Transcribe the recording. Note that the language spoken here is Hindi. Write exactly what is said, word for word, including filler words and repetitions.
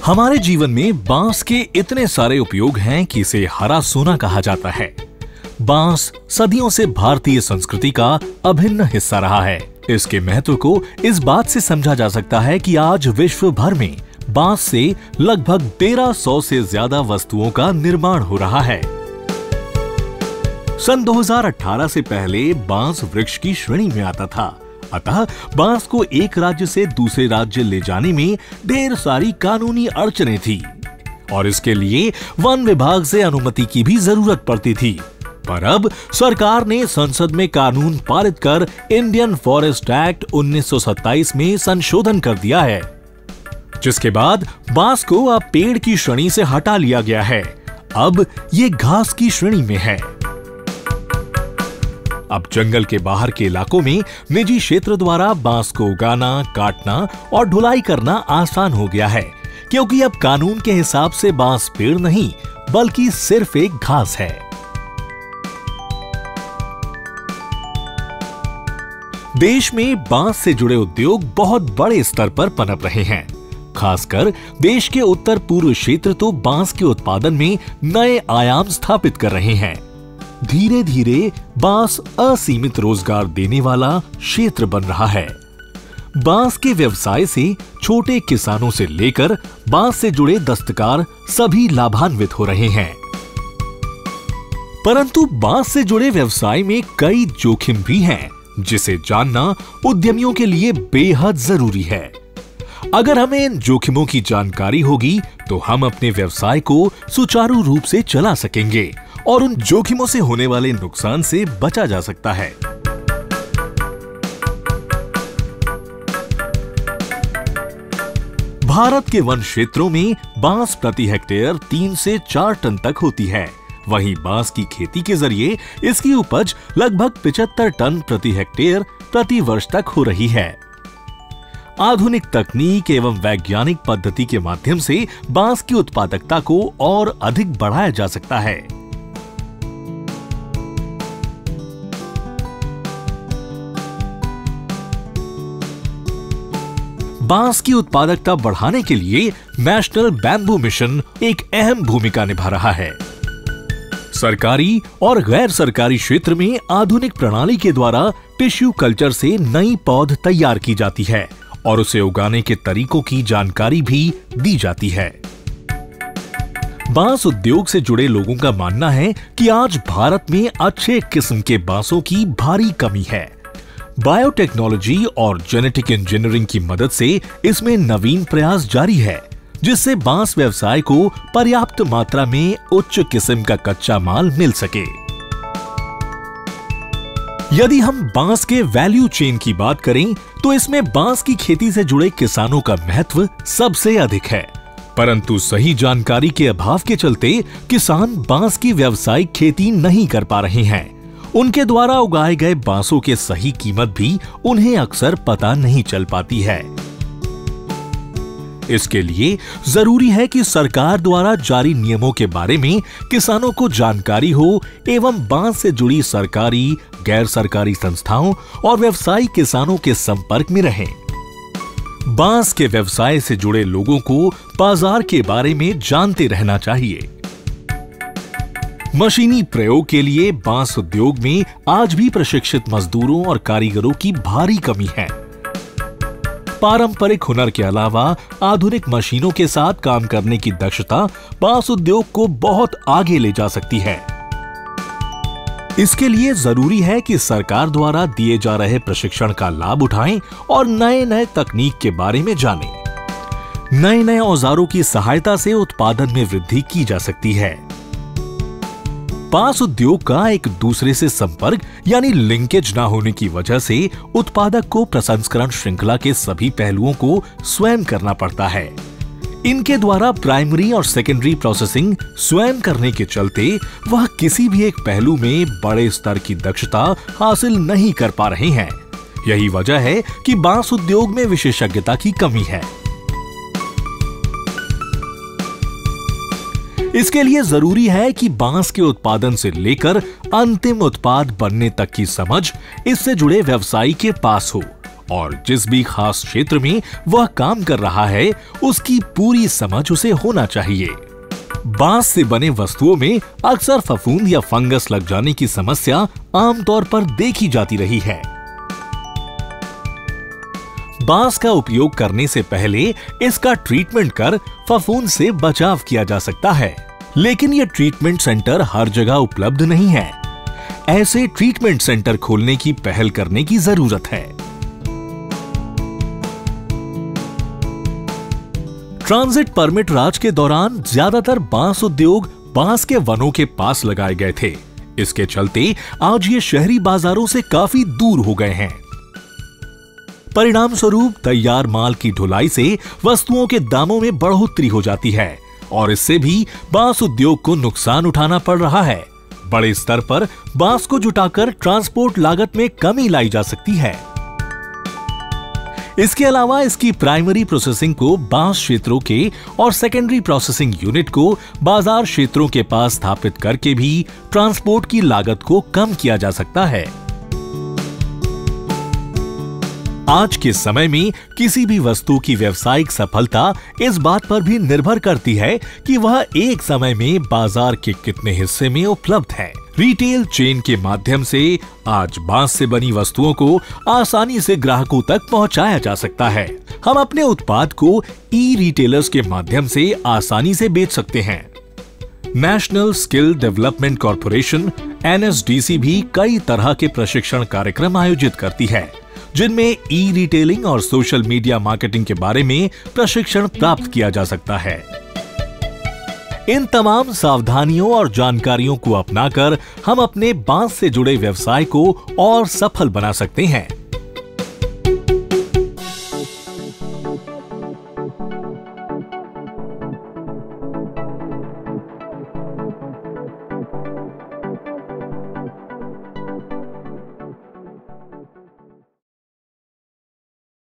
हमारे जीवन में बांस के इतने सारे उपयोग हैं कि इसे हरा सोना कहा जाता है। बांस सदियों से भारतीय संस्कृति का अभिन्न हिस्सा रहा है। इसके महत्व को इस बात से समझा जा सकता है कि आज विश्व भर में बांस से लगभग तेरह सौ से ज्यादा वस्तुओं का निर्माण हो रहा है। सन दो हज़ार अठारह से पहले बांस वृक्ष की श्रेणी में आता था, अतः बांस को एक राज्य से दूसरे राज्य ले जाने में ढेर सारी कानूनी अड़चनें थी और इसके लिए वन विभाग से अनुमति की भी जरूरत पड़ती थी। पर अब सरकार ने संसद में कानून पारित कर इंडियन फॉरेस्ट एक्ट उन्नीस सौ सत्ताईस में संशोधन कर दिया है, जिसके बाद बांस को अब पेड़ की श्रेणी से हटा लिया गया है। अब ये घास की श्रेणी में है। अब जंगल के बाहर के इलाकों में निजी क्षेत्र द्वारा बांस को उगाना, काटना और ढुलाई करना आसान हो गया है, क्योंकि अब कानून के हिसाब से बांस पेड़ नहीं बल्कि सिर्फ एक घास है। देश में बांस से जुड़े उद्योग बहुत बड़े स्तर पर पनप रहे हैं। खासकर देश के उत्तर पूर्व क्षेत्र तो बांस के उत्पादन में नए आयाम स्थापित कर रहे हैं। धीरे धीरे बांस असीमित रोजगार देने वाला क्षेत्र बन रहा है। बांस के व्यवसाय से छोटे किसानों से लेकर बांस से जुड़े दस्तकार सभी लाभान्वित हो रहे हैं। परंतु बांस से जुड़े व्यवसाय में कई जोखिम भी हैं, जिसे जानना उद्यमियों के लिए बेहद जरूरी है। अगर हमें इन जोखिमों की जानकारी होगी तो हम अपने व्यवसाय को सुचारू रूप से चला सकेंगे और उन जोखिमों से होने वाले नुकसान से बचा जा सकता है। भारत के वन क्षेत्रों में बांस प्रति हेक्टेयर तीन से चार टन तक होती है। वहीं बांस की खेती के जरिए इसकी उपज लगभग पचहत्तर टन प्रति हेक्टेयर प्रति वर्ष तक हो रही है। आधुनिक तकनीक एवं वैज्ञानिक पद्धति के माध्यम से बांस की उत्पादकता को और अधिक बढ़ाया जा सकता है। बांस की उत्पादकता बढ़ाने के लिए नेशनल बैम्बू मिशन एक अहम भूमिका निभा रहा है। सरकारी और गैर सरकारी क्षेत्र में आधुनिक प्रणाली के द्वारा टिश्यू कल्चर से नई पौध तैयार की जाती है और उसे उगाने के तरीकों की जानकारी भी दी जाती है। बांस उद्योग से जुड़े लोगों का मानना है कि आज भारत में अच्छे किस्म के बांसों की भारी कमी है। बायोटेक्नोलॉजी और जेनेटिक इंजीनियरिंग की मदद से इसमें नवीन प्रयास जारी है, जिससे बांस व्यवसाय को पर्याप्त मात्रा में उच्च किस्म का कच्चा माल मिल सके। यदि हम बांस के वैल्यू चेन की बात करें तो इसमें बांस की खेती से जुड़े किसानों का महत्व सबसे अधिक है, परंतु सही जानकारी के अभाव के चलते किसान बांस की व्यावसायिक खेती नहीं कर पा रहे हैं। उनके द्वारा उगाए गए बांसों के सही कीमत भी उन्हें अक्सर पता नहीं चल पाती है। इसके लिए जरूरी है कि सरकार द्वारा जारी नियमों के बारे में किसानों को जानकारी हो एवं बांस से जुड़ी सरकारी, गैर सरकारी संस्थाओं और व्यवसायी किसानों के संपर्क में रहें। बांस के व्यवसाय से जुड़े लोगों को बाजार के बारे में जानते रहना चाहिए। मशीनी प्रयोग के लिए बांस उद्योग में आज भी प्रशिक्षित मजदूरों और कारीगरों की भारी कमी है। पारंपरिक हुनर के अलावा आधुनिक मशीनों के साथ काम करने की दक्षता बांस उद्योग को बहुत आगे ले जा सकती है। इसके लिए जरूरी है कि सरकार द्वारा दिए जा रहे प्रशिक्षण का लाभ उठाएं और नए नए तकनीक के बारे में जानें। नए नए औजारों की सहायता से उत्पादन में वृद्धि की जा सकती है। बांस उद्योग का एक दूसरे से संपर्क यानी लिंकेज न होने की वजह से उत्पादक को प्रसंस्करण श्रृंखला के सभी पहलुओं को स्वयं करना पड़ता है। इनके द्वारा प्राइमरी और सेकेंडरी प्रोसेसिंग स्वयं करने के चलते वह किसी भी एक पहलू में बड़े स्तर की दक्षता हासिल नहीं कर पा रहे हैं। यही वजह है कि बांस उद्योग में विशेषज्ञता की कमी है। इसके लिए जरूरी है कि बांस के उत्पादन से लेकर अंतिम उत्पाद बनने तक की समझ इससे जुड़े व्यवसायी के पास हो और जिस भी खास क्षेत्र में वह काम कर रहा है उसकी पूरी समझ उसे होना चाहिए। बांस से बने वस्तुओं में अक्सर फफूंद या फंगस लग जाने की समस्या आमतौर पर देखी जाती रही है। बांस का उपयोग करने से पहले इसका ट्रीटमेंट कर फफूंद से बचाव किया जा सकता है, लेकिन यह ट्रीटमेंट सेंटर हर जगह उपलब्ध नहीं है। ऐसे ट्रीटमेंट सेंटर खोलने की पहल करने की जरूरत है। ट्रांजिट परमिट राज के दौरान ज्यादातर बांस उद्योग बांस के वनों के पास लगाए गए थे। इसके चलते आज ये शहरी बाजारों से काफी दूर हो गए हैं। परिणाम स्वरूप तैयार माल की ढुलाई से वस्तुओं के दामों में बढ़ोतरी हो जाती है और इससे भी बांस उद्योग को नुकसान उठाना पड़ रहा है। बड़े स्तर पर बांस को जुटाकर ट्रांसपोर्ट लागत में कमी लाई जा सकती है। इसके अलावा इसकी प्राइमरी प्रोसेसिंग को बांस क्षेत्रों के और सेकेंडरी प्रोसेसिंग यूनिट को बाजार क्षेत्रों के पास स्थापित करके भी ट्रांसपोर्ट की लागत को कम किया जा सकता है। आज के समय में किसी भी वस्तु की व्यावसायिक सफलता इस बात पर भी निर्भर करती है कि वह एक समय में बाजार के कितने हिस्से में उपलब्ध है। रिटेल चेन के माध्यम से आज बांस से बनी वस्तुओं को आसानी से ग्राहकों तक पहुंचाया जा सकता है। हम अपने उत्पाद को ई रिटेलर्स के माध्यम से आसानी से बेच सकते हैं। National skill development corporation N S D C भी कई तरह के प्रशिक्षण कार्यक्रम आयोजित करती है, जिनमें ई रिटेलिंग और सोशल मीडिया मार्केटिंग के बारे में प्रशिक्षण प्राप्त किया जा सकता है। इन तमाम सावधानियों और जानकारियों को अपनाकर हम अपने बांस से जुड़े व्यवसाय को और सफल बना सकते हैं।